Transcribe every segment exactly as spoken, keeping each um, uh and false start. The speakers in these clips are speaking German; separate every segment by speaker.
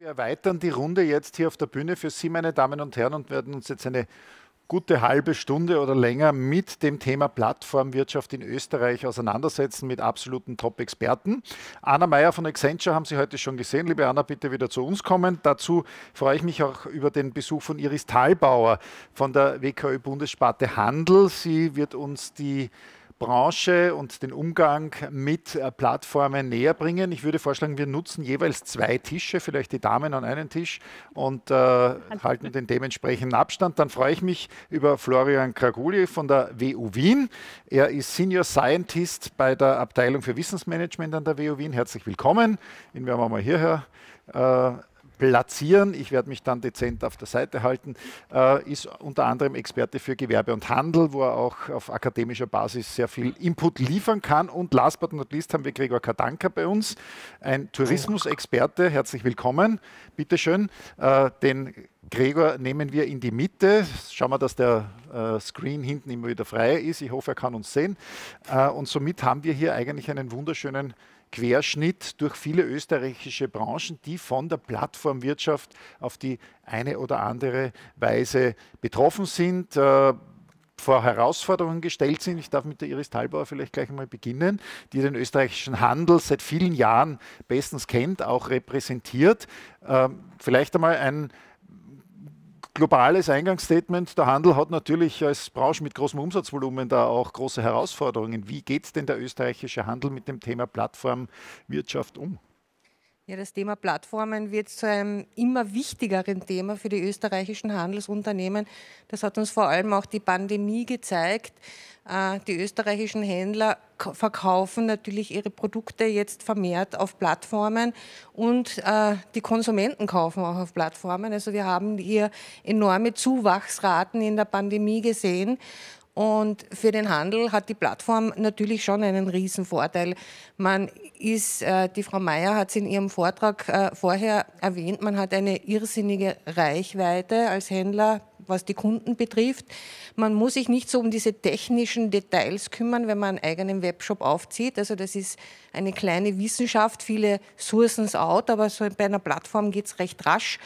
Speaker 1: Wir erweitern die Runde jetzt hier auf der Bühne für Sie, meine Damen und Herren, und werden uns jetzt eine gute halbe Stunde oder länger mit dem Thema Plattformwirtschaft in Österreich auseinandersetzen mit absoluten Top-Experten. Anna Meier von Accenture haben Sie heute schon gesehen. Liebe Anna, bitte wieder zu uns kommen. Dazu freue ich mich auch über den Besuch von Iris Thalbauer von der W K Ö-Bundessparte Handel. Sie wird uns die Branche und den Umgang mit äh, Plattformen näher bringen. Ich würde vorschlagen, wir nutzen jeweils zwei Tische, vielleicht die Damen an einen Tisch und äh, halten den dementsprechenden Abstand. Dann freue ich mich über Florian Kraguli von der W U Wien. Er ist Senior Scientist bei der Abteilung für Wissensmanagement an der W U Wien. Herzlich willkommen. Ihn werden wir mal hierher äh, platzieren. Ich werde mich dann dezent auf der Seite halten, äh, ist unter anderem Experte für Gewerbe und Handel, wo er auch auf akademischer Basis sehr viel Input liefern kann. Und last but not least haben wir Gregor Kadanka bei uns, ein Tourismusexperte. Herzlich willkommen. Bitte schön. Äh, den Gregor nehmen wir in die Mitte. Schauen wir, dass der äh, Screen hinten immer wieder frei ist. Ich hoffe, er kann uns sehen. Äh, und somit haben wir hier eigentlich einen wunderschönen Querschnitt durch viele österreichische Branchen, die von der Plattformwirtschaft auf die eine oder andere Weise betroffen sind, äh, vor Herausforderungen gestellt sind. Ich darf mit der Iris Thalbauer vielleicht gleich einmal beginnen, die den österreichischen Handel seit vielen Jahren bestens kennt, auch repräsentiert. Äh, vielleicht einmal ein globales Eingangsstatement. Der Handel hat natürlich als Branche mit großem Umsatzvolumen da auch große Herausforderungen. Wie geht denn der österreichische Handel mit dem Thema Plattformwirtschaft um?
Speaker 2: Ja, das Thema Plattformen wird zu einem immer wichtigeren Thema für die österreichischen Handelsunternehmen. Das hat uns vor allem auch die Pandemie gezeigt. Die österreichischen Händler verkaufen natürlich ihre Produkte jetzt vermehrt auf Plattformen und die Konsumenten kaufen auch auf Plattformen. Also wir haben hier enorme Zuwachsraten in der Pandemie gesehen. Und für den Handel hat die Plattform natürlich schon einen Riesenvorteil. Man ist, äh, die Frau Meier hat es in ihrem Vortrag äh, vorher erwähnt, man hat eine irrsinnige Reichweite als Händler, was die Kunden betrifft. Man muss sich nicht so um diese technischen Details kümmern, wenn man einen eigenen Webshop aufzieht. Also das ist eine kleine Wissenschaft, viele sourcen es out, aber so bei einer Plattform geht es recht rasch.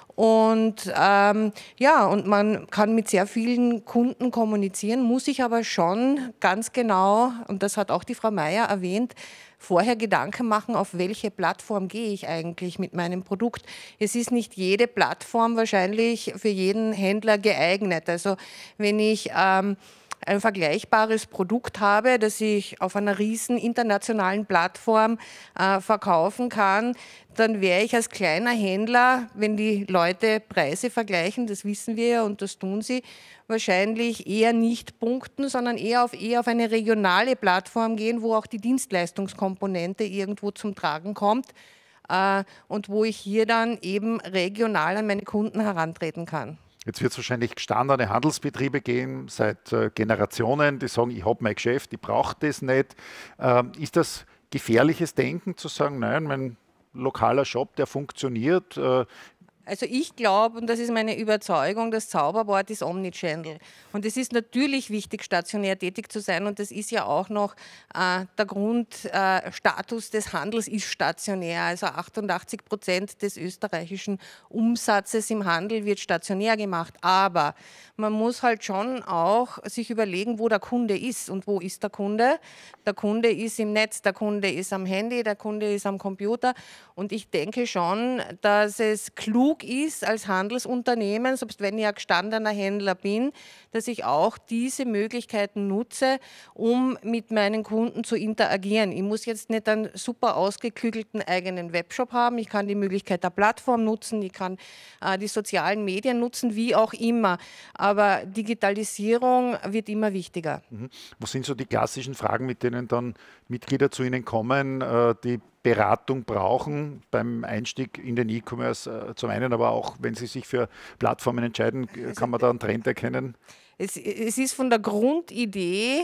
Speaker 2: Und ähm, ja, und man kann mit sehr vielen Kunden kommunizieren, muss sich aber schon ganz genau, und das hat auch die Frau Meier erwähnt, vorher Gedanken machen, auf welche Plattform gehe ich eigentlich mit meinem Produkt. Es ist nicht jede Plattform wahrscheinlich für jeden Händler geeignet. Also wenn ich ähm, ein vergleichbares Produkt habe, das ich auf einer riesen internationalen Plattform äh, verkaufen kann, dann wäre ich als kleiner Händler, wenn die Leute Preise vergleichen, das wissen wir ja und das tun sie, wahrscheinlich eher nicht punkten, sondern eher auf, eher auf eine regionale Plattform gehen, wo auch die Dienstleistungskomponente irgendwo zum Tragen kommt äh, und wo ich hier dann eben regional an meine Kunden herantreten kann.
Speaker 1: Jetzt wird es wahrscheinlich gestandene Handelsbetriebe geben, seit äh, Generationen, die sagen, ich habe mein Geschäft, ich brauche das nicht. Ähm, ist das gefährliches Denken zu sagen, nein, mein lokaler Shop, der funktioniert? Äh,
Speaker 2: Also ich glaube, und das ist meine Überzeugung, das Zauberwort ist Omnichannel. Und es ist natürlich wichtig, stationär tätig zu sein. Und das ist ja auch noch äh, der Grundstatus äh, des Handels ist stationär. Also achtundachtzig Prozent des österreichischen Umsatzes im Handel wird stationär gemacht. Aber man muss halt schon auch sich überlegen, wo der Kunde ist. Und wo ist der Kunde? Der Kunde ist im Netz, der Kunde ist am Handy, der Kunde ist am Computer. Und ich denke schon, dass es klug ist als Handelsunternehmen, selbst wenn ich ein gestandener Händler bin, dass ich auch diese Möglichkeiten nutze, um mit meinen Kunden zu interagieren. Ich muss jetzt nicht einen super ausgeklügelten eigenen Webshop haben, ich kann die Möglichkeit der Plattform nutzen, ich kann äh, die sozialen Medien nutzen, wie auch immer. Aber Digitalisierung wird immer wichtiger.
Speaker 1: Mhm. Was sind so die klassischen Fragen, mit denen dann Mitglieder zu Ihnen kommen, äh, die Beratung brauchen beim Einstieg in den E-Commerce äh, zum einen, aber auch wenn Sie sich für Plattformen entscheiden, kann man da einen Trend erkennen?
Speaker 2: Es, es ist von der Grundidee,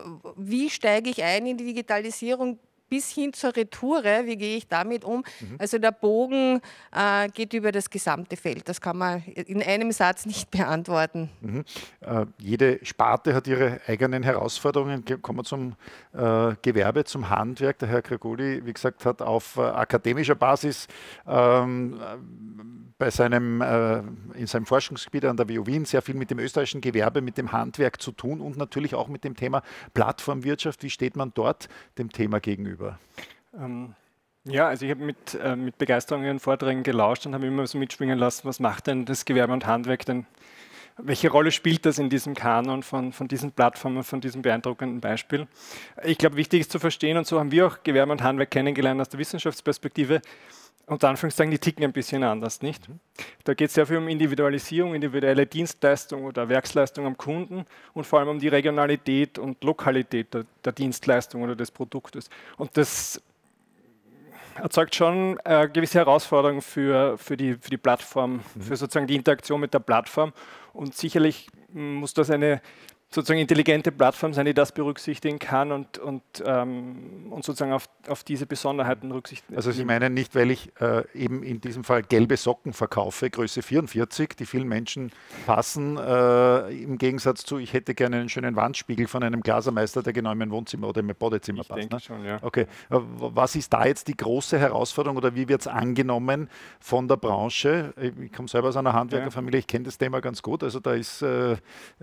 Speaker 2: wie steige ich ein in die Digitalisierung, bis hin zur Retoure, wie gehe ich damit um? Mhm. Also der Bogen äh, geht über das gesamte Feld. Das kann man in einem Satz nicht beantworten.
Speaker 1: Mhm. Äh, jede Sparte hat ihre eigenen Herausforderungen. Kommen wir zum äh, Gewerbe, zum Handwerk. Der Herr Kraguli, wie gesagt, hat auf äh, akademischer Basis ähm, bei seinem, äh, in seinem Forschungsgebiet an der W U Wien sehr viel mit dem österreichischen Gewerbe, mit dem Handwerk zu tun und natürlich auch mit dem Thema Plattformwirtschaft. Wie steht man dort dem Thema gegenüber?
Speaker 3: Ähm, ja, also ich habe mit, äh, mit Begeisterung Ihren Vorträgen gelauscht und habe immer so mitschwingen lassen, was macht denn das Gewerbe und Handwerk denn? Welche Rolle spielt das in diesem Kanon von, von diesen Plattformen, von diesem beeindruckenden Beispiel? Ich glaube, wichtig ist zu verstehen, und so haben wir auch Gewerbe und Handwerk kennengelernt aus der Wissenschaftsperspektive, unter Anführungszeichen, die ticken ein bisschen anders, nicht? Da geht es sehr viel um Individualisierung, individuelle Dienstleistung oder Werksleistung am Kunden und vor allem um die Regionalität und Lokalität der, der Dienstleistung oder des Produktes. Und das erzeugt schon äh, gewisse Herausforderungen für, für, die, für die Plattform, mhm. für sozusagen die Interaktion mit der Plattform. Und sicherlich muss das eine sozusagen intelligente Plattform sein, die das berücksichtigen kann und, und, ähm, und sozusagen auf, auf diese Besonderheiten Rücksicht nehmen.
Speaker 1: Also Sie meinen nicht, weil ich äh, eben in diesem Fall gelbe Socken verkaufe, Größe vierundvierzig, die vielen Menschen passen, äh, im Gegensatz zu, ich hätte gerne einen schönen Wandspiegel von einem Glasermeister, der genau in mein Wohnzimmer oder in mein Badezimmer
Speaker 3: ich
Speaker 1: passt.
Speaker 3: Denke
Speaker 1: ne?
Speaker 3: schon, ja.
Speaker 1: Okay, was ist da jetzt die große Herausforderung oder wie wird es angenommen von der Branche? Ich komme selber aus einer Handwerkerfamilie, ich kenne das Thema ganz gut, also da ist, äh,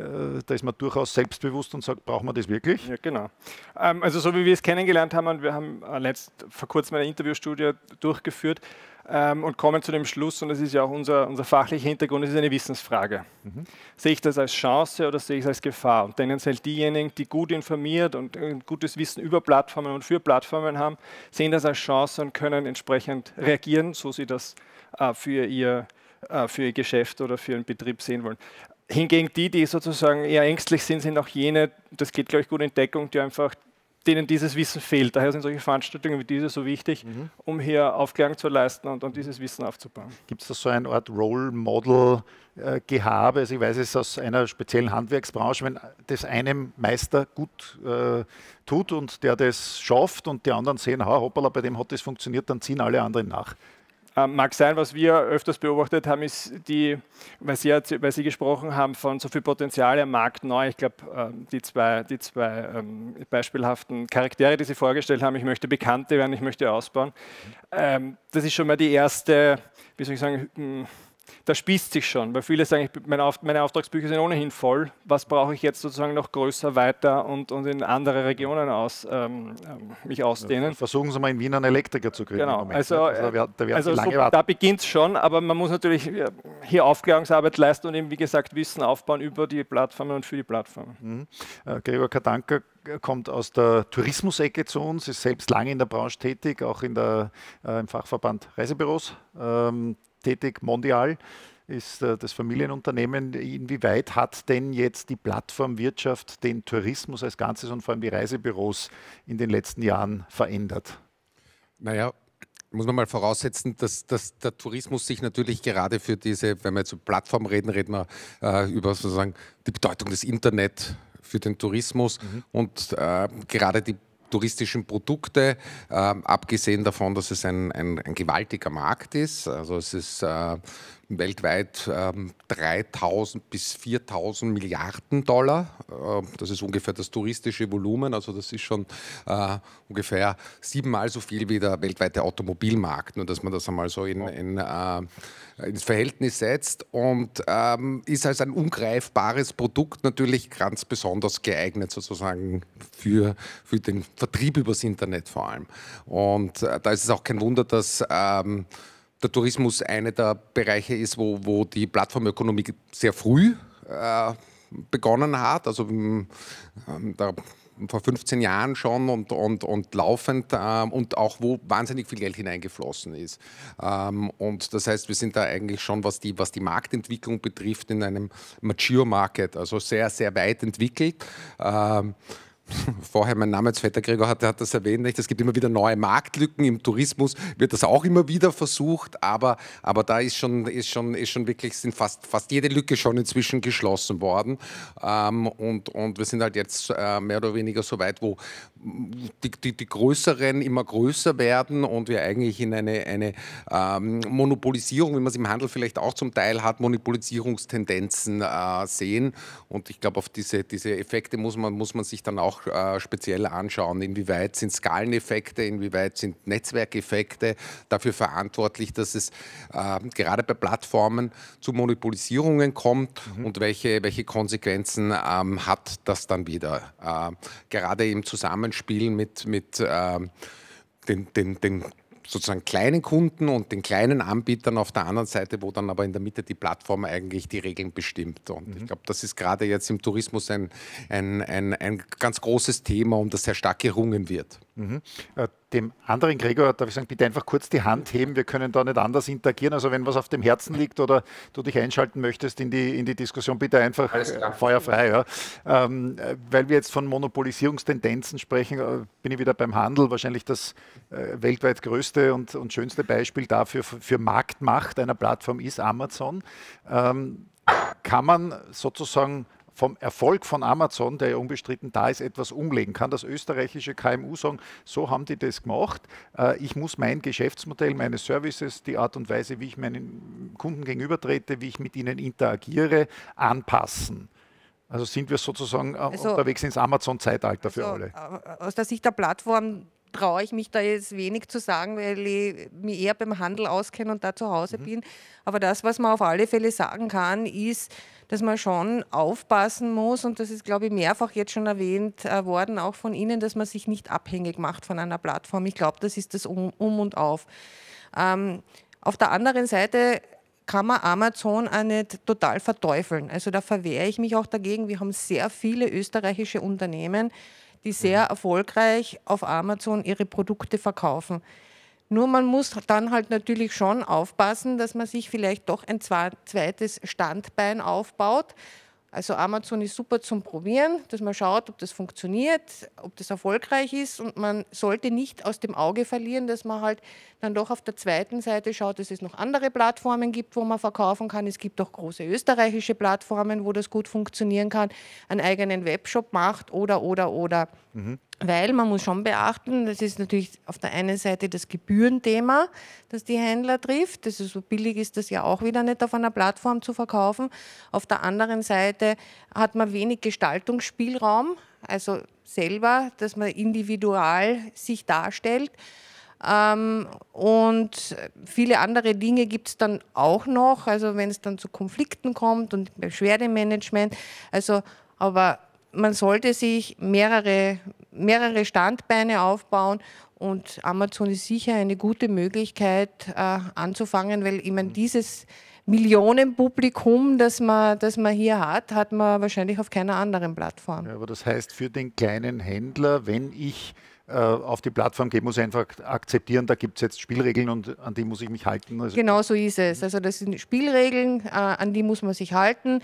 Speaker 1: da ist man durchaus selbstbewusst und sagt, brauchen wir das wirklich?
Speaker 3: Ja, genau. Ähm, also so wie wir es kennengelernt haben, und wir haben äh, letzt, vor kurzem eine Interviewstudie durchgeführt ähm, und kommen zu dem Schluss, und das ist ja auch unser, unser fachlicher Hintergrund, es ist eine Wissensfrage. Mhm. Sehe ich das als Chance oder sehe ich es als Gefahr? Und tendenziell diejenigen, die gut informiert und ein gutes Wissen über Plattformen und für Plattformen haben, sehen das als Chance und können entsprechend reagieren, so sie das äh, für, ihr, äh, für ihr Geschäft oder für ihren Betrieb sehen wollen. Hingegen die, die sozusagen eher ängstlich sind, sind auch jene, das geht, glaube ich, gut in Deckung, die einfach, denen dieses Wissen fehlt. Daher sind solche Veranstaltungen wie diese so wichtig, mhm. um hier Aufklärung zu leisten und, und dieses Wissen aufzubauen.
Speaker 1: Gibt es da so eine Art Role Model äh, Gehabe? Also ich weiß es aus einer speziellen Handwerksbranche, wenn das einem Meister gut äh, tut und der das schafft und die anderen sehen, ha, hoppala, bei dem hat das funktioniert, dann ziehen alle anderen nach.
Speaker 3: Ähm, mag sein, was wir öfters beobachtet haben, ist die, weil Sie, weil Sie gesprochen haben von so viel Potenzial am Markt neu. Ich glaube, ähm, die zwei, die zwei ähm, beispielhaften Charaktere, die Sie vorgestellt haben, ich möchte Bekannte werden, ich möchte ausbauen. Ähm, das ist schon mal die erste, wie soll ich sagen, mh, das spießt sich schon, weil viele sagen, ich, meine, Auf, meine Auftragsbücher sind ohnehin voll. Was brauche ich jetzt sozusagen noch größer, weiter und, und in andere Regionen aus, ähm, mich ausdehnen?
Speaker 1: Versuchen Sie mal in Wien einen Elektriker zu kriegen.
Speaker 3: Genau,
Speaker 1: Moment,
Speaker 3: also,
Speaker 1: also, da, da,
Speaker 3: also so, da beginnt es schon, aber man muss natürlich hier Aufklärungsarbeit leisten und eben, wie gesagt, Wissen aufbauen über die Plattformen und für die Plattformen.
Speaker 1: Mhm. Äh, Gregor Kadanka kommt aus der Tourismusecke zu uns, ist selbst lange in der Branche tätig, auch in der, äh, im Fachverband Reisebüros ähm, tätig. Mondial ist äh, das Familienunternehmen. Inwieweit hat denn jetzt die Plattformwirtschaft den Tourismus als Ganzes und vor allem die Reisebüros in den letzten Jahren verändert?
Speaker 4: Naja, muss man mal voraussetzen, dass, dass der Tourismus sich natürlich gerade für diese, wenn wir jetzt über Plattform reden, reden wir äh, über sozusagen die Bedeutung des Internet für den Tourismus mhm. und äh, gerade die touristischen Produkte, äh, abgesehen davon, dass es ein, ein, ein gewaltiger Markt ist. Also es ist äh, weltweit ähm, dreitausend bis viertausend Milliarden Dollar. Äh, das ist ungefähr das touristische Volumen. Also das ist schon äh, ungefähr siebenmal so viel wie der weltweite Automobilmarkt. Nur dass man das einmal so in, in, äh, ins Verhältnis setzt. Und ähm, ist als ein ungreifbares Produkt natürlich ganz besonders geeignet sozusagen für, für den Vertrieb übers Internet vor allem. Und äh, da ist es auch kein Wunder, dass ähm, der Tourismus einer der Bereiche ist, wo, wo die Plattformökonomie sehr früh äh, begonnen hat, also ähm, da, vor fünfzehn Jahren schon und, und, und laufend ähm, und auch wo wahnsinnig viel Geld hineingeflossen ist. Ähm, und das heißt, wir sind da eigentlich schon, was die, was die Marktentwicklung betrifft, in einem Mature Market, also sehr, sehr weit entwickelt. Ähm, Vorher mein Namensvetter Gregor hat, hat das erwähnt, nicht? Es gibt immer wieder neue Marktlücken, im Tourismus wird das auch immer wieder versucht, aber, aber da ist schon, ist schon, ist schon wirklich, sind fast, fast jede Lücke schon inzwischen geschlossen worden ähm, und, und wir sind halt jetzt äh, mehr oder weniger so weit, wo die, die, die Größeren immer größer werden und wir eigentlich in eine, eine ähm, Monopolisierung, wie man es im Handel vielleicht auch zum Teil hat, Monopolisierungstendenzen äh, sehen und ich glaube, auf diese, diese Effekte muss man, muss man sich dann auch auch äh, speziell anschauen, inwieweit sind Skaleneffekte, inwieweit sind Netzwerkeffekte dafür verantwortlich, dass es äh, gerade bei Plattformen zu Monopolisierungen kommt mhm. und welche, welche Konsequenzen ähm, hat das dann wieder. Äh, gerade im Zusammenspiel mit, mit äh, den, den, den sozusagen kleinen Kunden und den kleinen Anbietern auf der anderen Seite, wo dann aber in der Mitte die Plattform eigentlich die Regeln bestimmt. Und mhm. ich glaube, das ist gerade jetzt im Tourismus ein, ein, ein, ein ganz großes Thema, um das sehr stark gerungen wird.
Speaker 1: Mhm. Äh, dem anderen Gregor darf ich sagen, bitte einfach kurz die Hand heben, wir können da nicht anders interagieren, also wenn was auf dem Herzen liegt oder du dich einschalten möchtest in die, in die Diskussion, bitte einfach äh, feuerfrei. Ja. Ähm, weil wir jetzt von Monopolisierungstendenzen sprechen, äh, bin ich wieder beim Handel, wahrscheinlich das äh, weltweit größte und, und schönste Beispiel dafür für Marktmacht einer Plattform ist Amazon. Ähm, kann man sozusagen vom Erfolg von Amazon, der ja unbestritten da ist, etwas umlegen? Kann das österreichische K M U sagen, so haben die das gemacht, ich muss mein Geschäftsmodell, meine Services, die Art und Weise, wie ich meinen Kunden gegenübertrete, wie ich mit ihnen interagiere, anpassen? Also sind wir sozusagen also, unterwegs ins Amazon-Zeitalter für
Speaker 2: also,
Speaker 1: alle?
Speaker 2: Aus der Sicht der Plattform traue ich mich da jetzt wenig zu sagen, weil ich mich eher beim Handel auskenne und da zu Hause mhm. bin. Aber das, was man auf alle Fälle sagen kann, ist, dass man schon aufpassen muss, und das ist, glaube ich, mehrfach jetzt schon erwähnt äh, worden, auch von Ihnen, dass man sich nicht abhängig macht von einer Plattform. Ich glaube, das ist das Um, um und Auf. Ähm, auf der anderen Seite kann man Amazon auch nicht total verteufeln. Also da verwehre ich mich auch dagegen. Wir haben sehr viele österreichische Unternehmen, die sehr erfolgreich auf Amazon ihre Produkte verkaufen. Nur man muss dann halt natürlich schon aufpassen, dass man sich vielleicht doch ein zweites Standbein aufbaut. Also Amazon ist super zum Probieren, dass man schaut, ob das funktioniert, ob das erfolgreich ist, und man sollte nicht aus dem Auge verlieren, dass man halt dann doch auf der zweiten Seite schaut, dass es noch andere Plattformen gibt, wo man verkaufen kann. Es gibt auch große österreichische Plattformen, wo das gut funktionieren kann, einen eigenen Webshop macht oder, oder, oder. Mhm. Weil man muss schon beachten, das ist natürlich auf der einen Seite das Gebührenthema, das die Händler trifft. Das ist so billig ist das ja auch wieder nicht auf einer Plattform zu verkaufen. Auf der anderen Seite hat man wenig Gestaltungsspielraum, also selber, dass man individual sich darstellt. Ähm, und viele andere Dinge gibt es dann auch noch, also wenn es dann zu Konflikten kommt und Beschwerdemanagement. Also, aber man sollte sich mehrere, mehrere Standbeine aufbauen, und Amazon ist sicher eine gute Möglichkeit äh, anzufangen, weil ich meine, dieses Millionenpublikum, das man, das man hier hat, hat man wahrscheinlich auf keiner anderen Plattform.
Speaker 1: Ja, aber das heißt für den kleinen Händler, wenn ich äh, auf die Plattform gehe, muss ich einfach akzeptieren, da gibt es jetzt Spielregeln und an die muss ich mich halten. Also
Speaker 2: genau so ist es. Also das sind Spielregeln, äh, an die muss man sich halten.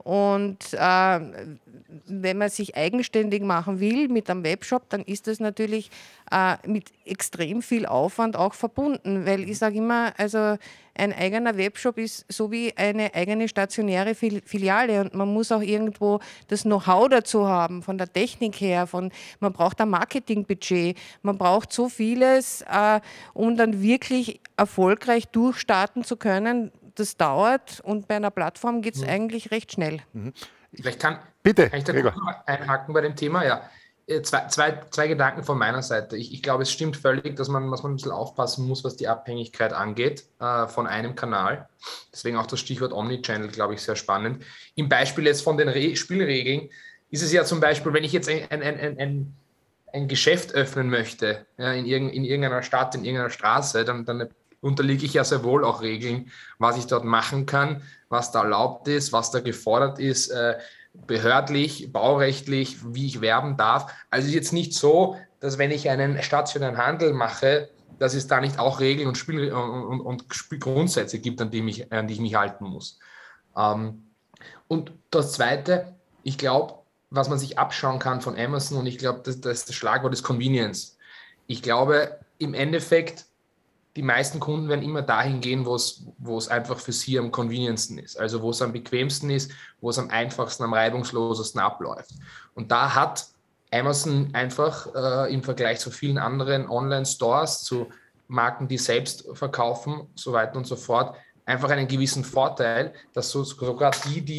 Speaker 2: Und äh, wenn man sich eigenständig machen will mit einem Webshop, dann ist das natürlich äh, mit extrem viel Aufwand auch verbunden. Weil ich sage immer, also ein eigener Webshop ist so wie eine eigene stationäre Filiale, und man muss auch irgendwo das Know-how dazu haben, von der Technik her, von, man braucht ein Marketingbudget, man braucht so vieles, äh, um dann wirklich erfolgreich durchstarten zu können. Das dauert, und bei einer Plattform geht es mhm. eigentlich recht schnell.
Speaker 5: Mhm. Vielleicht kann,
Speaker 1: Bitte,
Speaker 5: kann ich da kurz einhaken bei dem Thema. Ja. Zwei, zwei, zwei Gedanken von meiner Seite. Ich, ich glaube, es stimmt völlig, dass man, dass man ein bisschen aufpassen muss, was die Abhängigkeit angeht äh, von einem Kanal. Deswegen auch das Stichwort Omnichannel, glaube ich, sehr spannend. Im Beispiel jetzt von den Re- Spielregeln ist es ja zum Beispiel, wenn ich jetzt ein, ein, ein, ein, ein Geschäft öffnen möchte, ja, in, irgend, in irgendeiner Stadt, in irgendeiner Straße, dann, dann unterliege ich ja sehr wohl auch Regeln, was ich dort machen kann, was da erlaubt ist, was da gefordert ist, äh, behördlich, baurechtlich, wie ich werben darf. Also es ist jetzt nicht so, dass wenn ich einen stationären Handel mache, dass es da nicht auch Regeln und, Spiel- und, und Grundsätze gibt, an die, mich, an die ich mich halten muss. Ähm, und das Zweite, ich glaube, was man sich abschauen kann von Amazon, und ich glaube, das, das, das Schlagwort ist Convenience. Ich glaube, im Endeffekt, die meisten Kunden werden immer dahin gehen, wo es, wo es einfach für sie am conveniencesten ist. Also wo es am bequemsten ist, wo es am einfachsten, am reibungslosesten abläuft. Und da hat Amazon einfach äh, im Vergleich zu vielen anderen Online-Stores, zu Marken, die selbst verkaufen, so weiter und so fort, einfach einen gewissen Vorteil, dass so, sogar die, die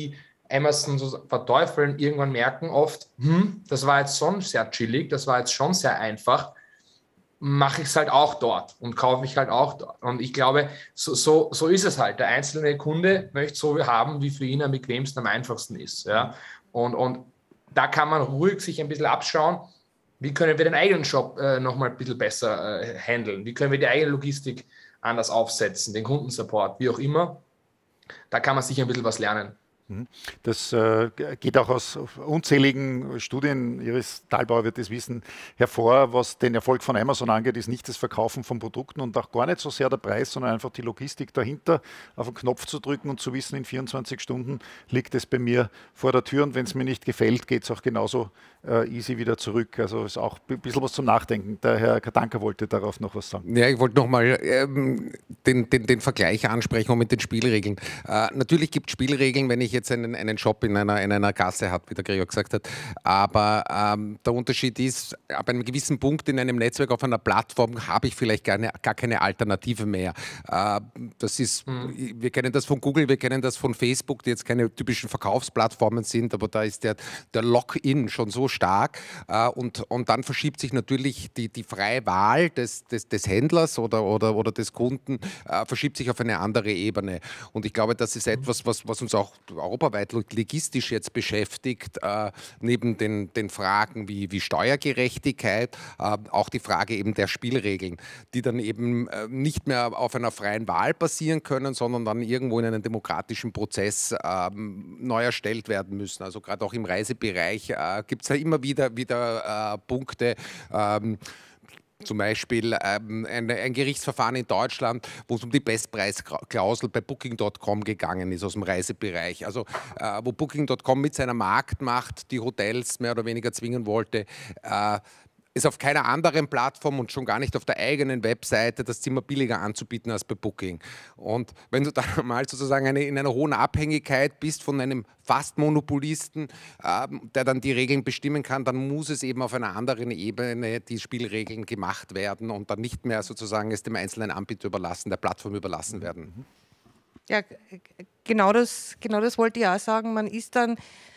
Speaker 5: Amazon so verteufeln, irgendwann merken oft, hm, das war jetzt schon sehr chillig, das war jetzt schon sehr einfach, mache ich es halt auch dort und kaufe ich halt auch dort. Und ich glaube, so, so, so ist es halt. Der einzelne Kunde möchte so haben, wie für ihn am bequemsten, am einfachsten ist. Ja? Und, und da kann man ruhig sich ein bisschen abschauen, wie können wir den eigenen Shop äh, nochmal ein bisschen besser äh, handeln, wie können wir die eigene Logistik anders aufsetzen, den Kundensupport, wie auch immer. Da kann man sich ein bisschen was lernen.
Speaker 1: Das äh, geht auch aus unzähligen Studien, Iris Thalbauer wird das wissen, hervor. Was den Erfolg von Amazon angeht, ist nicht das Verkaufen von Produkten und auch gar nicht so sehr der Preis, sondern einfach die Logistik dahinter, auf den Knopf zu drücken und zu wissen, in vierundzwanzig Stunden liegt es bei mir vor der Tür und wenn es mir nicht gefällt, geht es auch genauso äh, easy wieder zurück. Also ist auch ein bisschen was zum Nachdenken. Der Herr Katanka wollte darauf noch was sagen.
Speaker 4: Ja, ich wollte nochmal ähm, den, den, den Vergleich ansprechen mit den Spielregeln. Äh, natürlich gibt es Spielregeln, wenn ich jetzt jetzt einen, einen Shop in einer, in einer Gasse hat, wie der Gregor gesagt hat. Aber ähm, der Unterschied ist, ab einem gewissen Punkt in einem Netzwerk auf einer Plattform habe ich vielleicht gar, eine, gar keine Alternative mehr. Äh, das ist, mhm. Wir kennen das von Google, wir kennen das von Facebook, die jetzt keine typischen Verkaufsplattformen sind, aber da ist der, der Lock-in schon so stark. Äh, und, und dann verschiebt sich natürlich die, die freie Wahl des, des, des Händlers oder, oder, oder des Kunden, äh, verschiebt sich auf eine andere Ebene. Und ich glaube, das ist etwas, was, was uns auch europaweit logistisch jetzt beschäftigt, äh, neben den, den Fragen wie, wie Steuergerechtigkeit, äh, auch die Frage eben der Spielregeln, die dann eben äh, nicht mehr auf einer freien Wahl basieren können, sondern dann irgendwo in einem demokratischen Prozess äh, neu erstellt werden müssen. Also gerade auch im Reisebereich äh, gibt es ja immer wieder, wieder äh, Punkte, ähm, zum Beispiel ähm, ein, ein Gerichtsverfahren in Deutschland, wo es um die Bestpreisklausel bei Booking Punkt com gegangen ist aus dem Reisebereich. Also äh, wo Booking Punkt com mit seiner Marktmacht die Hotels mehr oder weniger zwingen wollte, äh, ist auf keiner anderen Plattform und schon gar nicht auf der eigenen Webseite das Zimmer billiger anzubieten als bei Booking. Und wenn du dann mal sozusagen eine, in einer hohen Abhängigkeit bist von einem Fast-Monopolisten, äh, der dann die Regeln bestimmen kann, dann muss es eben auf einer anderen Ebene die Spielregeln gemacht werden und dann nicht mehr sozusagen es dem einzelnen Anbieter überlassen, der Plattform überlassen werden.
Speaker 2: Ja, genau das, genau das wollte ich auch sagen. Man ist dann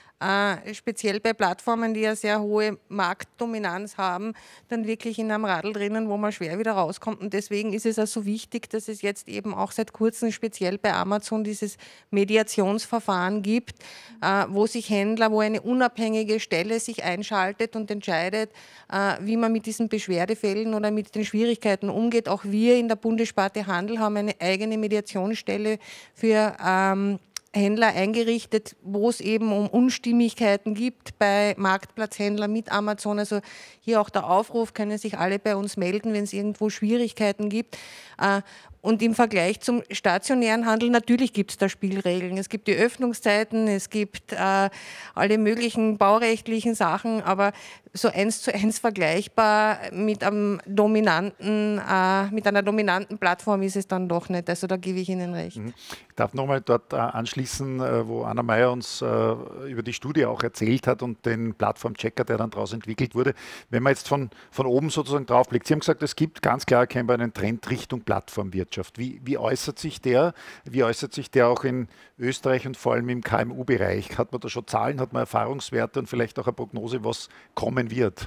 Speaker 2: Äh, speziell bei Plattformen, die ja sehr hohe Marktdominanz haben, dann wirklich in einem Radl drinnen, wo man schwer wieder rauskommt. Und deswegen ist es auch so wichtig, dass es jetzt eben auch seit kurzem speziell bei Amazon dieses Mediationsverfahren gibt, äh, wo sich Händler, wo eine unabhängige Stelle sich einschaltet und entscheidet, äh, wie man mit diesen Beschwerdefällen oder mit den Schwierigkeiten umgeht. Auch wir in der Bundessparte Handel haben eine eigene Mediationsstelle für ähm, Händler eingerichtet, wo es eben um Unstimmigkeiten gibt bei Marktplatzhändlern mit Amazon. Also hier auch der Aufruf, können sich alle bei uns melden, wenn es irgendwo Schwierigkeiten gibt. Und im Vergleich zum stationären Handel, natürlich gibt es da Spielregeln. Es gibt die Öffnungszeiten, es gibt äh, alle möglichen baurechtlichen Sachen, aber so eins zu eins vergleichbar mit, einem dominanten, äh, mit einer dominanten Plattform ist es dann doch nicht. Also da gebe ich Ihnen recht.
Speaker 1: Ich darf nochmal dort äh, anschließen, äh, wo Anna Meyer uns äh, über die Studie auch erzählt hat und den Plattform-Checker, der dann daraus entwickelt wurde. Wenn man jetzt von, von oben sozusagen draufblickt, Sie haben gesagt, es gibt ganz klar erkennbar einen Trend Richtung Plattformwirtschaft. Wie, wie äußert sich der? Wie äußert sich der auch in Österreich und vor allem im K M U-Bereich? Hat man da schon Zahlen, hat man Erfahrungswerte und vielleicht auch eine Prognose, was kommen wird?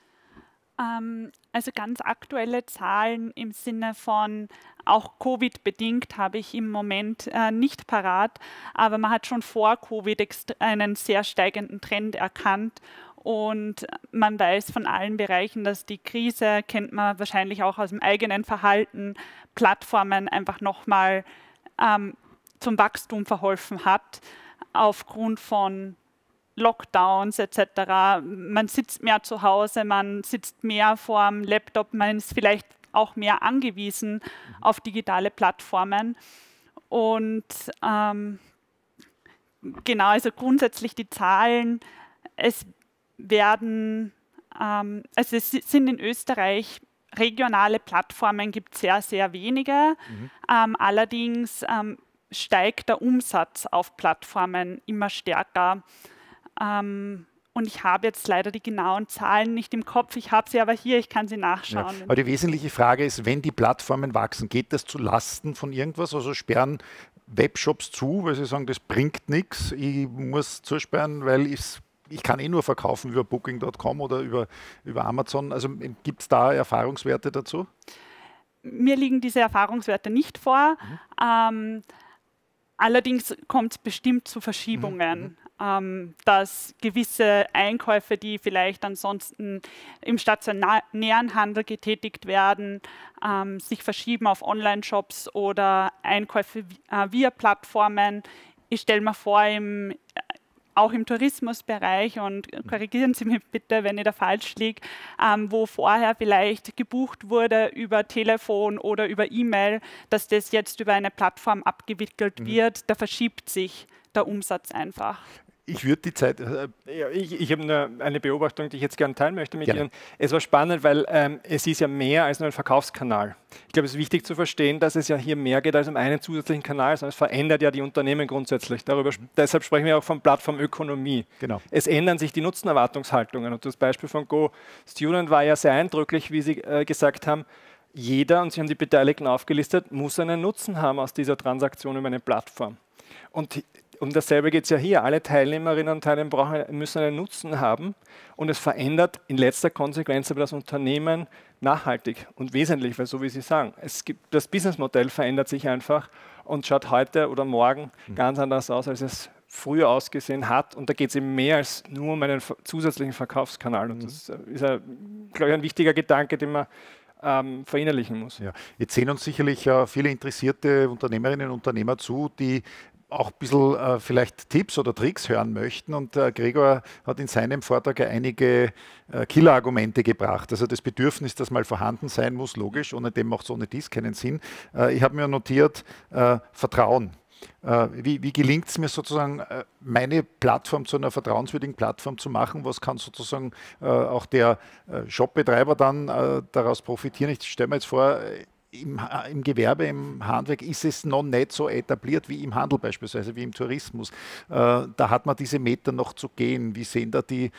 Speaker 6: Ähm, also ganz aktuelle Zahlen im Sinne von auch Covid-bedingt habe ich im Moment äh, nicht parat, aber man hat schon vor Covid einen sehr steigenden Trend erkannt. Und man weiß von allen Bereichen, dass die Krise, kennt man wahrscheinlich auch aus dem eigenen Verhalten, Plattformen einfach nochmal ähm, zum Wachstum verholfen hat, aufgrund von Lockdowns et cetera. Man sitzt mehr zu Hause, man sitzt mehr vor dem Laptop, man ist vielleicht auch mehr angewiesen auf digitale Plattformen. Und ähm, genau, also grundsätzlich die Zahlen, es werden, ähm, also es sind in Österreich regionale Plattformen, gibt es sehr, sehr wenige. Mhm. Ähm, allerdings ähm, steigt der Umsatz auf Plattformen immer stärker. Ähm, und ich habe jetzt leider die genauen Zahlen nicht im Kopf, ich habe sie aber hier, ich kann sie nachschauen.
Speaker 1: Ja, aber die wesentliche Frage ist, wenn die Plattformen wachsen, geht das zu Lasten von irgendwas? Also sperren Webshops zu, weil sie sagen, das bringt nichts, ich muss zusperren, weil ich, ich kann eh nur verkaufen über Booking Punkt com oder über, über Amazon. Also gibt es da Erfahrungswerte dazu?
Speaker 6: Mir liegen diese Erfahrungswerte nicht vor. Mhm. Ähm, allerdings kommt es bestimmt zu Verschiebungen. Mhm. Ähm, dass gewisse Einkäufe, die vielleicht ansonsten im stationären Handel getätigt werden, ähm, sich verschieben auf Online-Shops oder Einkäufe äh, via Plattformen. Ich stelle mir vor, im, auch im Tourismusbereich, und korrigieren Sie mich bitte, wenn ich da falsch liege, ähm, wo vorher vielleicht gebucht wurde über Telefon oder über E-Mail, dass das jetzt über eine Plattform abgewickelt mhm. wird, da verschiebt sich der Umsatz einfach.
Speaker 1: Ich würde die Zeit... Äh
Speaker 3: ja, ich ich habe nur eine Beobachtung, die ich jetzt gerne teilen möchte mit Ihnen. Es war spannend, weil ähm, es ist ja mehr als nur ein Verkaufskanal. Ich glaube, es ist wichtig zu verstehen, dass es ja hier mehr geht als um einen zusätzlichen Kanal, sondern es verändert ja die Unternehmen grundsätzlich. Darüber, deshalb sprechen wir auch von Plattformökonomie. Genau. Es ändern sich die Nutzenerwartungshaltungen. Und das Beispiel von Go Student war ja sehr eindrücklich, wie Sie äh, gesagt haben, jeder, und Sie haben die Beteiligten aufgelistet, muss einen Nutzen haben aus dieser Transaktion über eine Plattform. Und um dasselbe geht es ja hier. Alle Teilnehmerinnen und Teilnehmer brauchen, müssen einen Nutzen haben, und es verändert in letzter Konsequenz aber das Unternehmen nachhaltig und wesentlich, weil so wie Sie sagen, es gibt, das Businessmodell verändert sich einfach und schaut heute oder morgen mhm. ganz anders aus, als es früher ausgesehen hat, und da geht es eben mehr als nur um einen zusätzlichen Verkaufskanal, und das ist, ein, glaube ich, ein wichtiger Gedanke, den man ähm, verinnerlichen muss.
Speaker 1: Ja. Jetzt sehen uns sicherlich äh, viele interessierte Unternehmerinnen und Unternehmer zu, die auch ein bisschen äh, vielleicht Tipps oder Tricks hören möchten, und äh, Gregor hat in seinem Vortrag einige äh, Killerargumente gebracht. Also das Bedürfnis, das mal vorhanden sein muss, logisch, ohne dem macht es ohne dies keinen Sinn. Äh, ich habe mir notiert, äh, Vertrauen. Äh, wie, wie gelingt es mir sozusagen, äh, meine Plattform zu einer vertrauenswürdigen Plattform zu machen? Was kann sozusagen äh, auch der äh, Shopbetreiber dann äh, daraus profitieren? Ich stelle mir jetzt vor, Im, im Gewerbe, im Handwerk ist es noch nicht so etabliert wie im Handel beispielsweise, wie im Tourismus. Äh, da hat man diese Meter noch zu gehen. Wie sehen da die,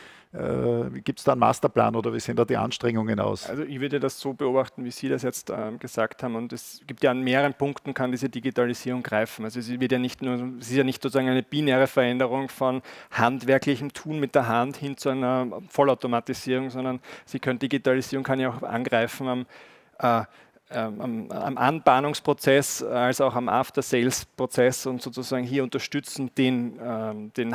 Speaker 1: äh, gibt es da einen Masterplan oder wie sehen da die Anstrengungen aus?
Speaker 3: Also ich würde das so beobachten, wie Sie das jetzt ähm, gesagt haben, und es gibt ja an mehreren Punkten kann diese Digitalisierung greifen. Also sie wird ja nicht nur, es ist ja nicht sozusagen eine binäre Veränderung von handwerklichem Tun mit der Hand hin zu einer Vollautomatisierung, sondern sie können, Digitalisierung kann ja auch angreifen am äh, Am, am Anbahnungsprozess als auch am After-Sales-Prozess und sozusagen hier unterstützen, den, ähm, den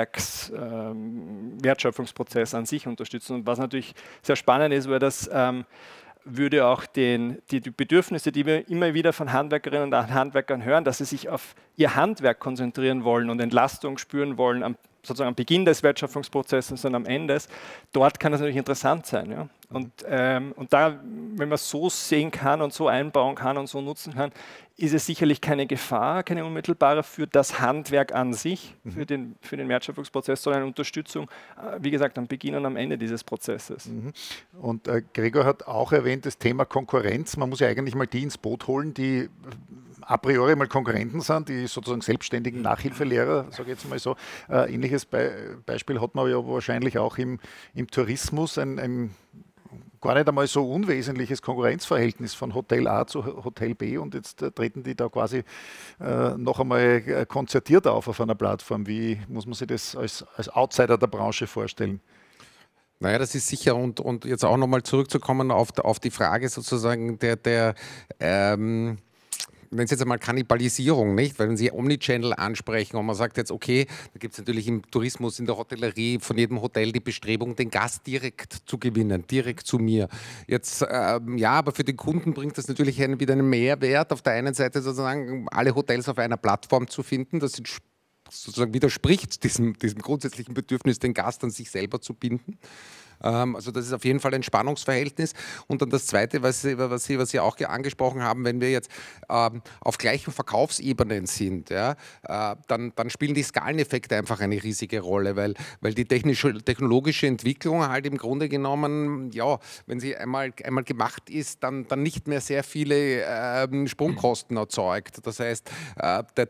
Speaker 3: Handwerks-Wertschöpfungsprozess ähm, an sich unterstützen. Und was natürlich sehr spannend ist, weil das ähm, würde auch den, die, die Bedürfnisse, die wir immer wieder von Handwerkerinnen und Handwerkern hören, dass sie sich auf ihr Handwerk konzentrieren wollen und Entlastung spüren wollen, am, sozusagen am Beginn des Wertschöpfungsprozesses und am Ende. Dort kann das natürlich interessant sein. Ja? Und, ähm, und da, wenn man es so sehen kann und so einbauen kann und so nutzen kann, ist es sicherlich keine Gefahr, keine unmittelbare für das Handwerk an sich, mhm. für, den, für den Wertschöpfungsprozess, sondern eine Unterstützung, wie gesagt, am Beginn und am Ende dieses Prozesses.
Speaker 1: Mhm. Und äh, Gregor hat auch erwähnt, das Thema Konkurrenz. Man muss ja eigentlich mal die ins Boot holen, die a priori mal Konkurrenten sind, die sozusagen selbstständigen Nachhilfelehrer, sage ich jetzt mal so. Äh, ähnliches Be Beispiel hat man ja wahrscheinlich auch im, im Tourismus, ein, ein gar nicht einmal so unwesentliches Konkurrenzverhältnis von Hotel A zu Hotel B, und jetzt äh, treten die da quasi äh, noch einmal äh, konzertiert auf auf einer Plattform. Wie muss man sich das als, als Outsider der Branche vorstellen?
Speaker 4: Naja, das ist sicher, und, und jetzt auch nochmal zurückzukommen auf, auf die Frage sozusagen der, der ähm wenn es jetzt einmal Kannibalisierung, nicht? Weil wenn Sie Omnichannel ansprechen und man sagt jetzt, okay, da gibt es natürlich im Tourismus, in der Hotellerie, von jedem Hotel die Bestrebung, den Gast direkt zu gewinnen, direkt zu mir. Jetzt, ähm, ja, aber für den Kunden bringt das natürlich einen, wieder einen Mehrwert, auf der einen Seite sozusagen alle Hotels auf einer Plattform zu finden, das sind sozusagen widerspricht diesem, diesem grundsätzlichen Bedürfnis, den Gast an sich selber zu binden. Ähm, also das ist auf jeden Fall ein Spannungsverhältnis. Und dann das Zweite, was Sie, was Sie, was Sie auch angesprochen haben, wenn wir jetzt ähm, auf gleichen Verkaufsebenen sind, ja, äh, dann, dann spielen die Skaleneffekte einfach eine riesige Rolle, weil, weil die technische, technologische Entwicklung halt im Grunde genommen, ja, wenn sie einmal, einmal gemacht ist, dann, dann nicht mehr sehr viele ähm, Sprungkosten erzeugt. Das heißt, äh, der, der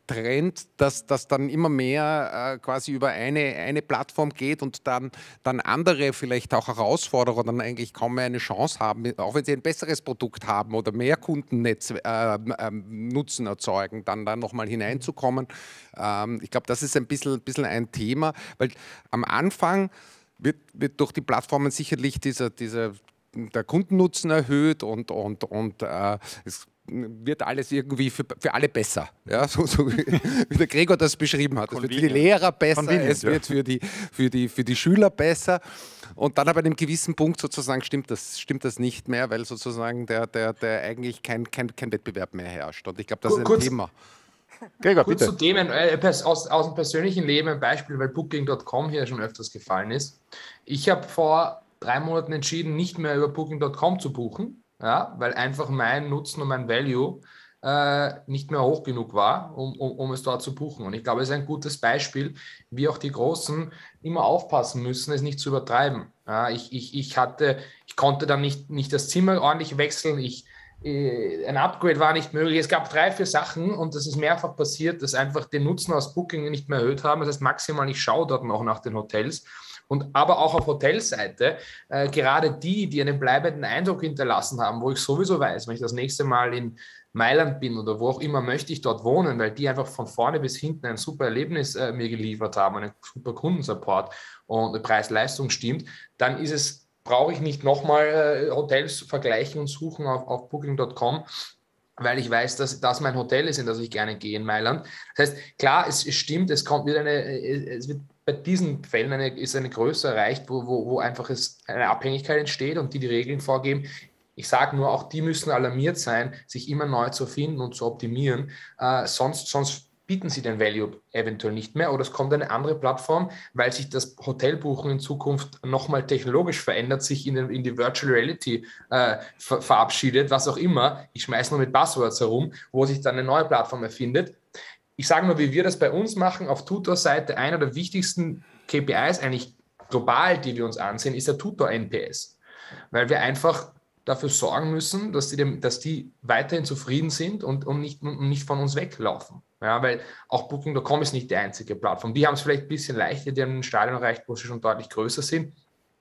Speaker 4: Trend, dass das dann immer mehr äh, quasi über eine, eine Plattform geht und dann, dann andere vielleicht auch Herausforderer dann eigentlich kaum mehr eine Chance haben, auch wenn sie ein besseres Produkt haben oder mehr Kundennetz äh, äh, Nutzen erzeugen, dann, dann nochmal hineinzukommen. Ähm, ich glaube, das ist ein bisschen, bisschen ein Thema, weil am Anfang wird, wird durch die Plattformen sicherlich dieser, dieser, der Kundennutzen erhöht und, und, und äh, es wird alles irgendwie für, für alle besser. Ja, so, so wie der Gregor das beschrieben hat. Es wird für die Lehrer besser, es wird für die, für, die, für die Schüler besser. Und dann aber an einem gewissen Punkt sozusagen stimmt das, stimmt das nicht mehr, weil sozusagen der, der, der eigentlich kein, kein, kein Wettbewerb mehr herrscht. Und ich glaube, das ist ein
Speaker 5: Kurz,
Speaker 4: Thema.
Speaker 1: Gregor,
Speaker 5: kurz
Speaker 1: bitte.
Speaker 5: zu Themen, äh, aus, aus dem persönlichen Leben ein Beispiel, weil Booking Punkt com hier schon öfters gefallen ist. Ich habe vor drei Monaten entschieden, nicht mehr über Booking Punkt com zu buchen. Ja, weil einfach mein Nutzen und mein Value äh, nicht mehr hoch genug war, um, um, um es dort zu buchen. Und ich glaube, es ist ein gutes Beispiel, wie auch die Großen immer aufpassen müssen, es nicht zu übertreiben. Ja, ich, ich, ich, hatte, ich konnte dann nicht, nicht das Zimmer ordentlich wechseln, ich, äh, ein Upgrade war nicht möglich. Es gab drei, vier Sachen und das ist mehrfach passiert, dass einfach den Nutzen aus Booking nicht mehr erhöht haben. Das heißt, maximal, ich schaue dort noch nach den Hotels. Und aber auch auf Hotelseite, äh, gerade die, die einen bleibenden Eindruck hinterlassen haben, wo ich sowieso weiß, wenn ich das nächste Mal in Mailand bin oder wo auch immer, möchte ich dort wohnen, weil die einfach von vorne bis hinten ein super Erlebnis äh, mir geliefert haben, einen super Kundensupport und die Preis-Leistung stimmt, dann ist es, brauche ich nicht nochmal äh, Hotels vergleichen und suchen auf, auf Booking Punkt com, weil ich weiß, dass das mein Hotel ist, in das ich gerne gehe in Mailand. Das heißt, klar, es, es stimmt, es kommt wieder eine, es wird bei diesen Fällen eine, ist eine Größe erreicht, wo, wo, wo einfach es eine Abhängigkeit entsteht und die die Regeln vorgeben. Ich sage nur, auch die müssen alarmiert sein, sich immer neu zu finden und zu optimieren. Äh, sonst, sonst bieten sie den Value eventuell nicht mehr oder es kommt eine andere Plattform, weil sich das Hotelbuchen in Zukunft nochmal technologisch verändert, sich in, den, in die Virtual Reality äh, ver verabschiedet, was auch immer. Ich schmeiße nur mit Buzzwords herum, wo sich dann eine neue Plattform erfindet. Ich sage nur, wie wir das bei uns machen, auf Tutor-Seite, einer der wichtigsten K P Is eigentlich global, die wir uns ansehen, ist der Tutor-N P S. Weil wir einfach dafür sorgen müssen, dass die, dem, dass die weiterhin zufrieden sind und, und, nicht, und nicht von uns weglaufen. Ja, weil auch Booking Punkt com ist nicht die einzige Plattform. Die haben es vielleicht ein bisschen leichter, die haben ein Stadion erreicht, wo sie schon deutlich größer sind.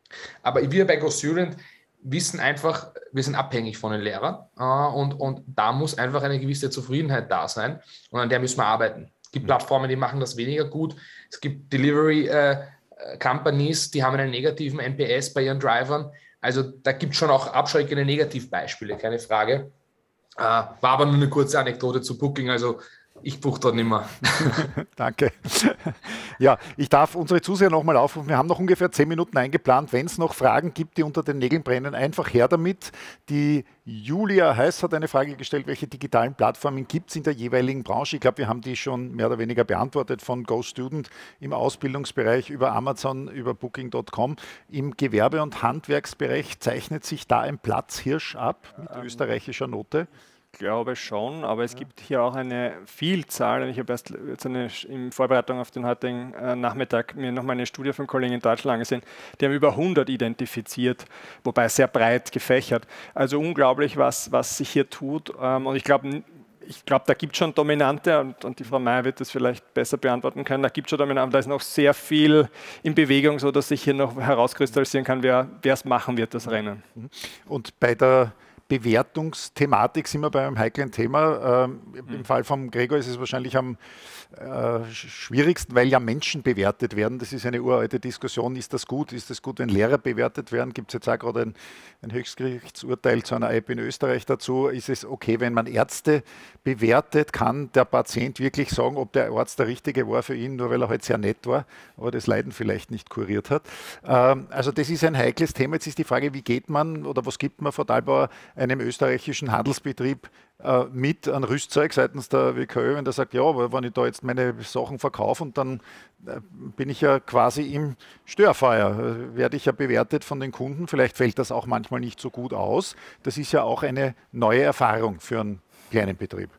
Speaker 5: Aber wir bei GoStudent wissen einfach, wir sind abhängig von den Lehrern äh, und, und da muss einfach eine gewisse Zufriedenheit da sein und an der müssen wir arbeiten. Es gibt Plattformen, die machen das weniger gut. Es gibt Delivery äh, Companies, die haben einen negativen N P S bei ihren Drivern. Also da gibt es schon auch abschreckende Negativbeispiele, keine Frage. Äh, war aber nur eine kurze Anekdote zu Booking, also ich buche dort nicht mehr.
Speaker 1: Danke. Ja, ich darf unsere Zuseher nochmal aufrufen. Wir haben noch ungefähr zehn Minuten eingeplant. Wenn es noch Fragen gibt, die unter den Nägeln brennen, einfach her damit. Die Julia Heiß hat eine Frage gestellt, welche digitalen Plattformen gibt es in der jeweiligen Branche? Ich glaube, wir haben die schon mehr oder weniger beantwortet, von GoStudent im Ausbildungsbereich über Amazon, über Booking Punkt com. Im Gewerbe- und Handwerksbereich zeichnet sich da ein Platzhirsch ab mit ähm. österreichischer Note?
Speaker 3: Ich glaube schon, aber es gibt hier auch eine Vielzahl. Ich habe erst jetzt eine, in Vorbereitung auf den heutigen äh, Nachmittag mir nochmal eine Studie von Kollegen in Deutschland angesehen. Die haben über hundert identifiziert, wobei sehr breit gefächert. Also unglaublich, was, was sich hier tut. Ähm, und ich glaube, ich glaube, da gibt es schon Dominante, und, und die Frau May wird das vielleicht besser beantworten können. Da gibt es schon Dominante, da ist noch sehr viel in Bewegung, sodass sich hier noch herauskristallisieren kann, wer es machen wird, das Rennen.
Speaker 1: Und bei der Bewertungsthematik sind wir bei einem heiklen Thema. Ähm, mhm. Im Fall von Gregor ist es wahrscheinlich am äh, schwierigsten, weil ja Menschen bewertet werden. Das ist eine uralte Diskussion. Ist das gut? Ist es gut, wenn Lehrer bewertet werden? Gibt es jetzt auch gerade ein, ein Höchstgerichtsurteil zu einer App in Österreich dazu? Ist es okay, wenn man Ärzte bewertet? Kann der Patient wirklich sagen, ob der Arzt der Richtige war für ihn, nur weil er halt sehr nett war, aber das Leiden vielleicht nicht kuriert hat? Ähm, also das ist ein heikles Thema. Jetzt ist die Frage, wie geht man oder was gibt man, Frau Dahlbauer, einem österreichischen Handelsbetrieb äh, mit an Rüstzeug seitens der W K Ö, wenn der sagt, ja, aber wenn ich da jetzt meine Sachen verkaufe und dann äh, bin ich ja quasi im Störfeuer, äh, werde ich ja bewertet von den Kunden, vielleicht fällt das auch manchmal nicht so gut aus. Das ist ja auch eine neue Erfahrung für einen kleinen Betrieb.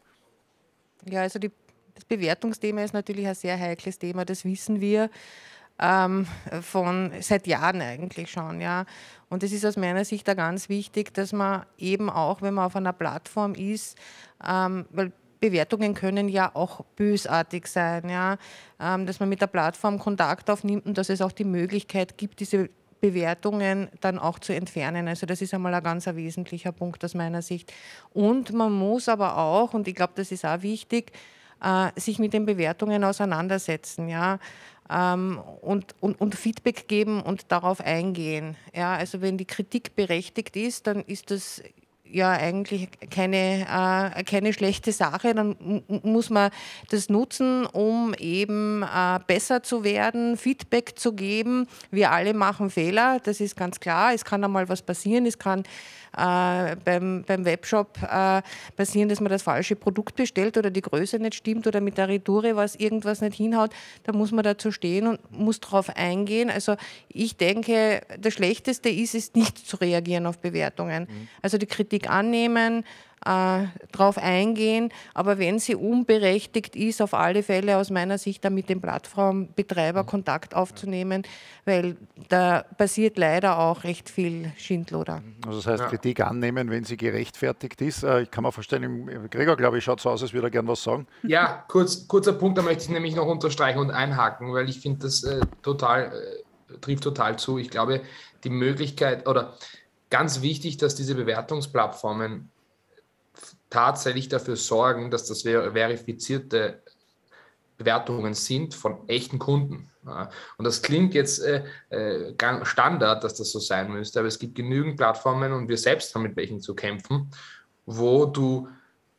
Speaker 2: Ja, also die, das Bewertungsthema ist natürlich ein sehr heikles Thema, das wissen wir. Ähm, von seit Jahren eigentlich schon, ja. Und es ist aus meiner Sicht da ganz wichtig, dass man eben auch, wenn man auf einer Plattform ist, ähm, weil Bewertungen können ja auch bösartig sein, ja? Ähm, dass man mit der Plattform Kontakt aufnimmt und dass es auch die Möglichkeit gibt, diese Bewertungen dann auch zu entfernen. Also das ist einmal ein ganz ein wesentlicher Punkt aus meiner Sicht. Und man muss aber auch, und ich glaube, das ist auch wichtig, äh, sich mit den Bewertungen auseinandersetzen, ja, ähm, und, und, und Feedback geben und darauf eingehen. Ja, also wenn die Kritik berechtigt ist, dann ist das ja eigentlich keine, äh, keine schlechte Sache. Dann muss man das nutzen, um eben äh, besser zu werden, Feedback zu geben. Wir alle machen Fehler, das ist ganz klar. Es kann einmal was passieren, es kann äh, beim, beim Webshop äh, passieren, dass man das falsche Produkt bestellt oder die Größe nicht stimmt oder mit der Retoure was irgendwas nicht hinhaut. Da muss man dazu stehen und muss darauf eingehen. Also ich denke, das Schlechteste ist es, nicht zu reagieren auf Bewertungen. Mhm. Also die Kritik annehmen, äh, darauf eingehen, aber wenn sie unberechtigt ist, auf alle Fälle aus meiner Sicht dann mit dem Plattformbetreiber Kontakt aufzunehmen, weil da passiert leider auch recht viel Schindluder.
Speaker 1: Also das heißt,
Speaker 5: Ja.
Speaker 1: Kritik annehmen, wenn sie gerechtfertigt ist. Äh, Ich kann mir vorstellen, im Gregor, glaube ich, schaut so aus, als würde er gern was sagen.
Speaker 5: Ja, kurz, kurzer Punkt, da möchte ich nämlich noch unterstreichen und einhaken, weil ich finde, das äh, total, äh, trifft total zu. Ich glaube, die Möglichkeit oder ganz wichtig, dass diese Bewertungsplattformen tatsächlich dafür sorgen, dass das ver verifizierte Bewertungen sind von echten Kunden. Ja. Und das klingt jetzt äh, äh, Standard, dass das so sein müsste, aber es gibt genügend Plattformen und wir selbst haben mit welchen zu kämpfen, wo du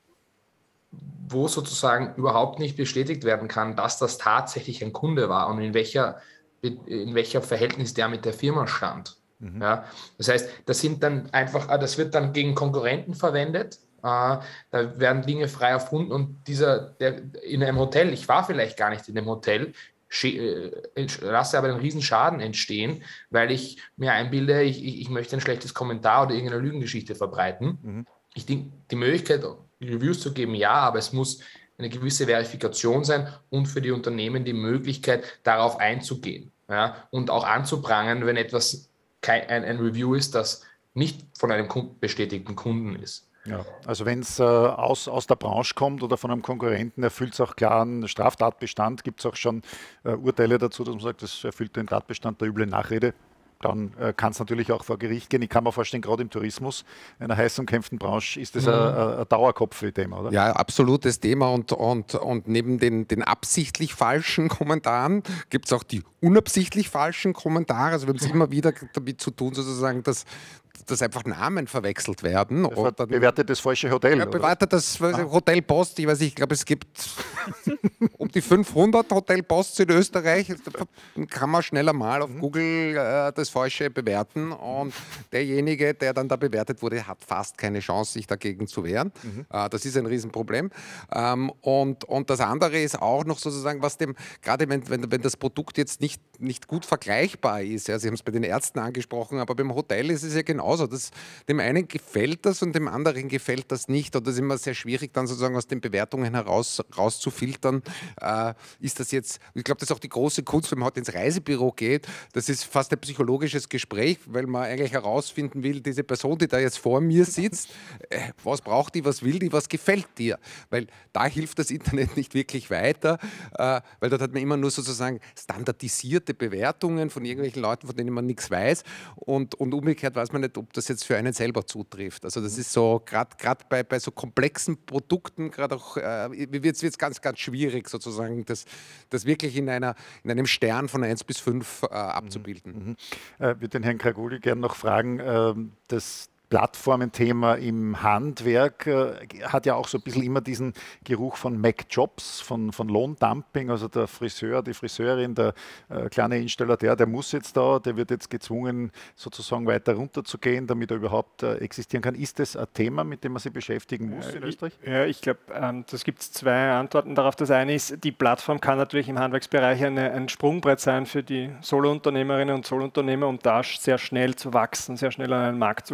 Speaker 5: wo sozusagen überhaupt nicht bestätigt werden kann, dass das tatsächlich ein Kunde war und in welcher, in welcher Verhältnis der mit der Firma stand. Mhm. Ja, das heißt, das sind dann einfach, das wird dann gegen Konkurrenten verwendet. Uh, da werden Dinge frei erfunden und dieser, der in einem Hotel, ich war vielleicht gar nicht in dem Hotel, äh, lasse aber einen riesen Schaden entstehen, weil ich mir einbilde, ich, ich möchte ein schlechtes Kommentar oder irgendeine Lügengeschichte verbreiten. Mhm. Ich denke, die Möglichkeit, Reviews zu geben, ja, aber es muss eine gewisse Verifikation sein und für die Unternehmen die Möglichkeit, darauf einzugehen, ja, und auch anzuprangern, wenn etwas kein, ein, ein Review ist, das nicht von einem bestätigten Kunden ist.
Speaker 1: Ja, also wenn es äh, aus, aus der Branche kommt oder von einem Konkurrenten, erfüllt es auch klar einen Straftatbestand, gibt es auch schon äh, Urteile dazu, dass man sagt, das erfüllt den Tatbestand der üblen Nachrede. Dann äh, kann es natürlich auch vor Gericht gehen. Ich kann mir vorstellen, gerade im Tourismus, einer heiß umkämpften Branche, ist das mhm. ein, ein Dauerkopf-Thema, oder?
Speaker 4: Ja, absolutes Thema. Und, und, und neben den, den absichtlich falschen Kommentaren gibt es auch die unabsichtlich falschen Kommentare. Also wir haben es immer wieder damit zu tun, sozusagen, dass dass einfach Namen verwechselt werden.
Speaker 1: Oder bewertet das falsche Hotel.
Speaker 4: Ja, bewertet das ah. Hotel Post. Ich weiß nicht, ich glaube, es gibt um die fünfhundert Hotel Posts in Österreich. Da kann man schneller mal auf mhm. Google äh, das Falsche bewerten. Und derjenige, der dann da bewertet wurde, hat fast keine Chance, sich dagegen zu wehren. Mhm. Äh, das ist ein Riesenproblem. Ähm, und, und das andere ist auch noch sozusagen, was dem, gerade wenn, wenn, wenn das Produkt jetzt nicht, nicht gut vergleichbar ist. Ja, Sie haben es bei den Ärzten angesprochen, aber beim Hotel ist es ja genauso. Das, dem einen gefällt das und dem anderen gefällt das nicht. Und das ist immer sehr schwierig, dann sozusagen aus den Bewertungen heraus rauszufiltern. Äh, ist das jetzt, ich glaube, das ist auch die große Kunst, wenn man heute ins Reisebüro geht. Das ist fast ein psychologisches Gespräch, weil man eigentlich herausfinden will, diese Person, die da jetzt vor mir sitzt, äh, was braucht die, was will die, was gefällt dir? Weil da hilft das Internet nicht wirklich weiter, äh, weil dort hat man immer nur sozusagen standardisierte Bewertungen von irgendwelchen Leuten, von denen man nichts weiß. Und, und umgekehrt weiß man nicht, ob das jetzt für einen selber zutrifft. Also das ist so, gerade bei, bei so komplexen Produkten, gerade auch, äh, wird es ganz, ganz schwierig sozusagen, das, das wirklich in, einer, in einem Stern von eins bis fünf äh, abzubilden.
Speaker 1: Mhm. Ich äh, würde den Herrn Kraguli gerne noch fragen, äh, das Plattformenthema im Handwerk äh, hat ja auch so ein bisschen immer diesen Geruch von Mac-Jobs, von, von Lohndumping, also der Friseur, die Friseurin, der äh, kleine Installateur, der muss jetzt da, der wird jetzt gezwungen, sozusagen weiter runterzugehen, damit er überhaupt äh, existieren kann. Ist das ein Thema, mit dem man sich beschäftigen muss in Österreich?
Speaker 3: Ja, ich glaube, ähm, das gibt es zwei Antworten darauf. Das eine ist, die Plattform kann natürlich im Handwerksbereich eine, ein Sprungbrett sein für die Solounternehmerinnen und Solounternehmer, um da sehr schnell zu wachsen, sehr schnell an einen Markt zu kommen mit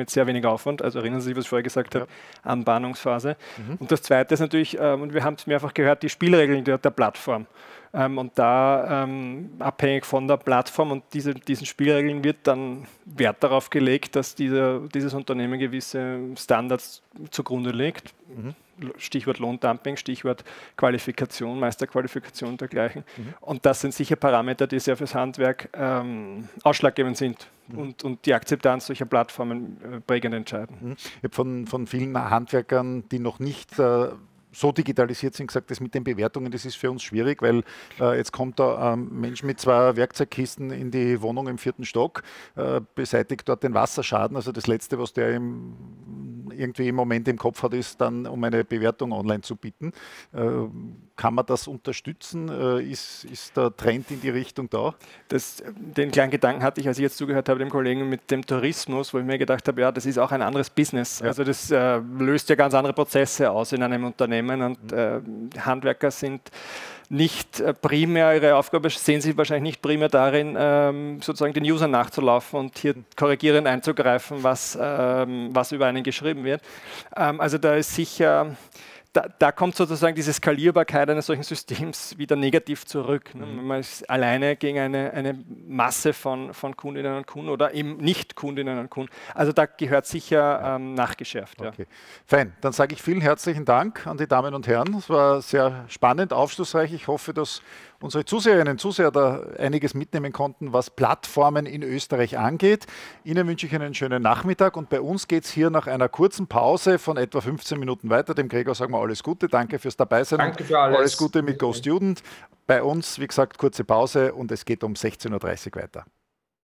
Speaker 3: mit sehr wenig Aufwand. Also erinnern Sie sich, was ich vorher gesagt habe, Anbahnungsphase. Mhm. Und das Zweite ist natürlich, ähm, und wir haben es mehrfach gehört, die Spielregeln der, der Plattform. Ähm, und da ähm, abhängig von der Plattform und diese, diesen Spielregeln wird dann Wert darauf gelegt, dass diese, dieses Unternehmen gewisse Standards zugrunde legt. Mhm. Stichwort Lohndumping, Stichwort Qualifikation, Meisterqualifikation und dergleichen. Mhm. Und das sind sicher Parameter, die sehr fürs Handwerk ähm, ausschlaggebend sind mhm. und, und die Akzeptanz solcher Plattformen äh, prägend entscheiden. Mhm.
Speaker 1: Ich habe von, von vielen Handwerkern, die noch nicht äh, so digitalisiert sind, gesagt, das mit den Bewertungen, das ist für uns schwierig, weil äh, jetzt kommt da ein Mensch mit zwei Werkzeugkisten in die Wohnung im vierten Stock, äh, beseitigt dort den Wasserschaden. Also das Letzte, was der im, irgendwie im Moment im Kopf hat, ist dann, um eine Bewertung online zu bieten. Äh, kann man das unterstützen? Äh, ist, ist der Trend in die Richtung da?
Speaker 3: Das, den kleinen Gedanken hatte ich, als ich jetzt zugehört habe, dem Kollegen mit dem Tourismus, wo ich mir gedacht habe, ja, das ist auch ein anderes Business. Ja. Also das äh, löst ja ganz andere Prozesse aus in einem Unternehmen. Und äh, Handwerker sind nicht äh, primär, ihre Aufgabe sehen sie wahrscheinlich nicht primär darin, ähm, sozusagen den Usern nachzulaufen und hier korrigierend einzugreifen, was, ähm, was über einen geschrieben wird. Ähm, also da ist sicher... Da, da kommt sozusagen diese Skalierbarkeit eines solchen Systems wieder negativ zurück. Ne? Mhm. Man ist alleine gegen eine, eine Masse von, von Kundinnen und Kunden oder eben Nicht-Kundinnen und Kunden. Also da gehört sicher ähm, nachgeschärft.
Speaker 1: Okay. Ja. Fein, dann sage ich vielen herzlichen Dank an die Damen und Herren. Es war sehr spannend, aufschlussreich. Ich hoffe, dass unsere Zuseherinnen und Zuseher da einiges mitnehmen konnten, was Plattformen in Österreich angeht. Ihnen wünsche ich einen schönen Nachmittag und bei uns geht es hier nach einer kurzen Pause von etwa fünfzehn Minuten weiter. Dem Gregor sagen wir alles Gute, danke fürs Dabeisein.
Speaker 5: Danke für alles.
Speaker 1: Alles Gute mit Go Student. Bei uns, wie gesagt, kurze Pause und es geht um sechzehn Uhr dreißig weiter.